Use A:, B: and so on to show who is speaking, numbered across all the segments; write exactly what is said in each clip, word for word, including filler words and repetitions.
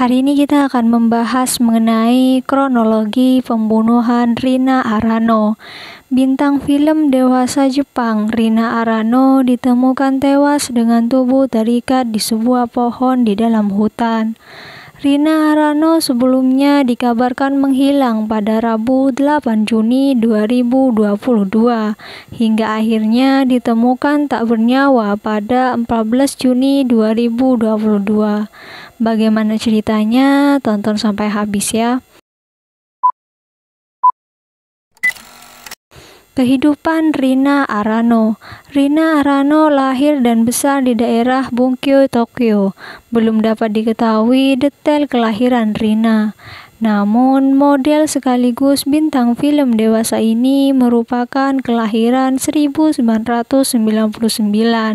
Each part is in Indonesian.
A: Hari ini kita akan membahas mengenai kronologi pembunuhan Rina Arano. Bintang film dewasa Jepang Rina Arano ditemukan tewas dengan tubuh terikat di sebuah pohon di dalam hutan. Rina Arano sebelumnya dikabarkan menghilang pada Rabu delapan Juni dua ribu dua puluh dua hingga akhirnya ditemukan tak bernyawa pada empat belas Juni dua ribu dua puluh dua. Bagaimana ceritanya? Tonton sampai habis ya. Kehidupan Rina Arano. Rina Arano lahir dan besar di daerah Bunkyo, Tokyo. Belum dapat diketahui detail kelahiran Rina. Namun, model sekaligus bintang film dewasa ini merupakan kelahiran seribu sembilan ratus sembilan puluh sembilan.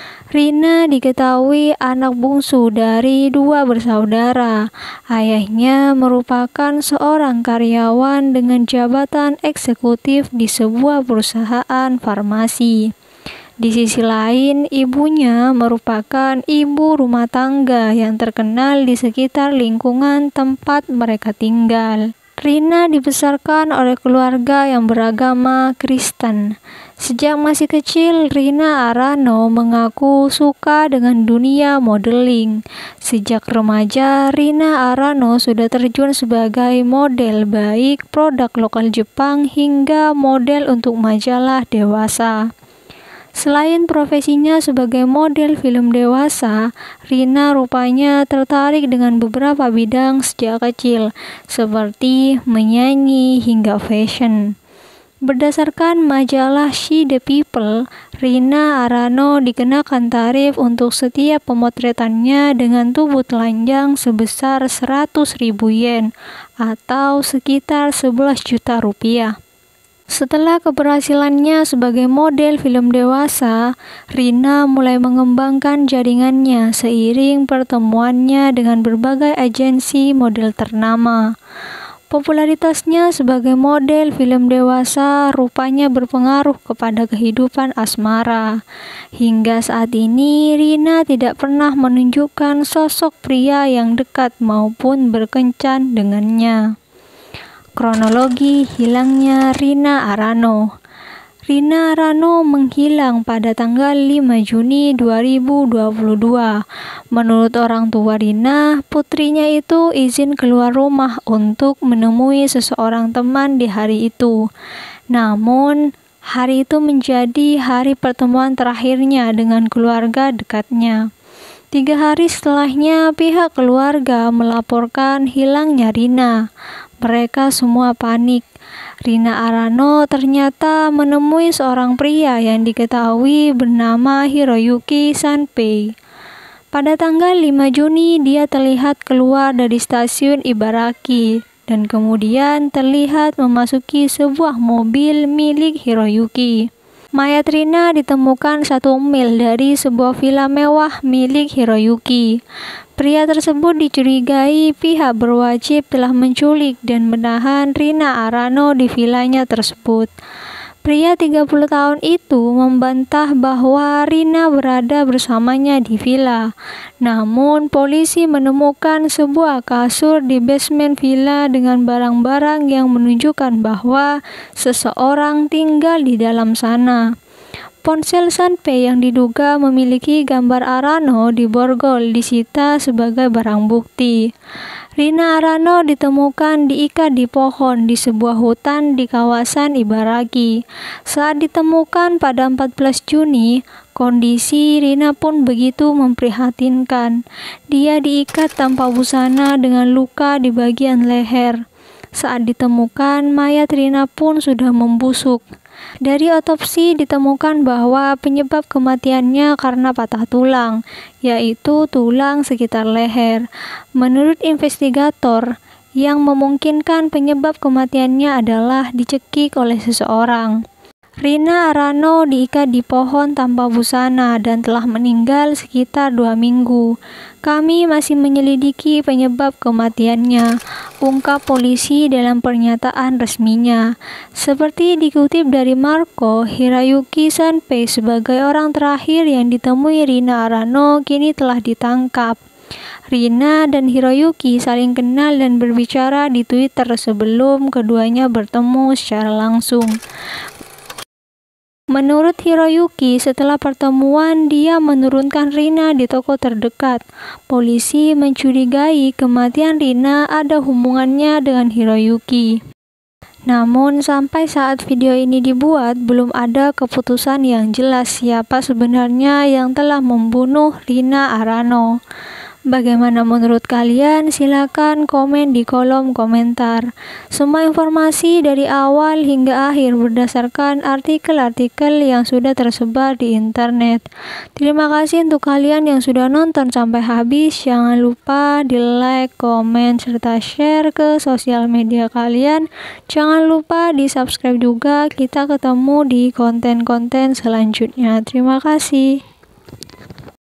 A: Rina diketahui anak bungsu dari dua bersaudara. Ayahnya merupakan seorang karyawan dengan jabatan eksekutif di sebuah perusahaan farmasi. Di sisi lain, ibunya merupakan ibu rumah tangga yang terkenal di sekitar lingkungan tempat mereka tinggal. Rina dibesarkan oleh keluarga yang beragama Kristen. Sejak masih kecil, Rina Arano mengaku suka dengan dunia modeling. Sejak remaja, Rina Arano sudah terjun sebagai model baik produk lokal Jepang hingga model untuk majalah dewasa. Selain profesinya sebagai model film dewasa, Rina rupanya tertarik dengan beberapa bidang sejak kecil, seperti menyanyi hingga fashion. Berdasarkan majalah She the People, Rina Arano dikenakan tarif untuk setiap pemotretannya dengan tubuh telanjang sebesar seratus ribu yen atau sekitar sebelas juta rupiah. Setelah keberhasilannya sebagai model film dewasa, Rina mulai mengembangkan jaringannya seiring pertemuannya dengan berbagai agensi model ternama. Popularitasnya sebagai model film dewasa rupanya berpengaruh kepada kehidupan asmara. Hingga saat ini, Rina tidak pernah menunjukkan sosok pria yang dekat maupun berkencan dengannya. Kronologi hilangnya Rina Arano. Rina Arano menghilang pada tanggal lima Juni dua ribu dua puluh dua. Menurut orang tua Rina, putrinya itu izin keluar rumah untuk menemui seseorang teman di hari itu. Namun, hari itu menjadi hari pertemuan terakhirnya dengan keluarga dekatnya. Tiga hari setelahnya, pihak keluarga melaporkan hilangnya Rina. Mereka semua panik. Rina Arano ternyata menemui seorang pria yang diketahui bernama Hiroyuki Sanpei. Pada tanggal lima Juni, dia terlihat keluar dari stasiun Ibaraki dan kemudian terlihat memasuki sebuah mobil milik Hiroyuki. Mayat Rina ditemukan satu mil dari sebuah villa mewah milik Hiroyuki. Pria tersebut dicurigai pihak berwajib telah menculik dan menahan Rina Arano di villanya tersebut. Pria tiga puluh tahun itu membantah bahwa Rina berada bersamanya di villa. Namun, polisi menemukan sebuah kasur di basement villa dengan barang-barang yang menunjukkan bahwa seseorang tinggal di dalam sana. Ponsel Sanpei yang diduga memiliki gambar Arano diborgol disita sebagai barang bukti. Rina Arano ditemukan diikat di pohon di sebuah hutan di kawasan Ibaraki. Saat ditemukan pada empat belas Juni, kondisi Rina pun begitu memprihatinkan. Dia diikat tanpa busana dengan luka di bagian leher. Saat ditemukan, mayat Rina pun sudah membusuk. Dari otopsi ditemukan bahwa penyebab kematiannya karena patah tulang, yaitu tulang sekitar leher. Menurut investigator, yang memungkinkan penyebab kematiannya adalah dicekik oleh seseorang. Rina Arano diikat di pohon tanpa busana dan telah meninggal sekitar dua minggu. Kami masih menyelidiki penyebab kematiannya, ungkap polisi dalam pernyataan resminya. Seperti dikutip dari Marco, Hiroyuki Sanpei sebagai orang terakhir yang ditemui Rina Arano kini telah ditangkap. Rina dan Hiroyuki saling kenal dan berbicara di Twitter sebelum keduanya bertemu secara langsung. Menurut Hiroyuki, setelah pertemuan dia menurunkan Rina di toko terdekat. Polisi mencurigai kematian Rina ada hubungannya dengan Hiroyuki. Namun sampai saat video ini dibuat, belum ada keputusan yang jelas siapa sebenarnya yang telah membunuh Rina Arano. Bagaimana menurut kalian? Silakan komen di kolom komentar. Semua informasi dari awal hingga akhir berdasarkan artikel-artikel yang sudah tersebar di internet. Terima kasih untuk kalian yang sudah nonton sampai habis. Jangan lupa di like, komen, serta share ke sosial media kalian. Jangan lupa di subscribe juga. Kita ketemu di konten-konten selanjutnya. Terima kasih.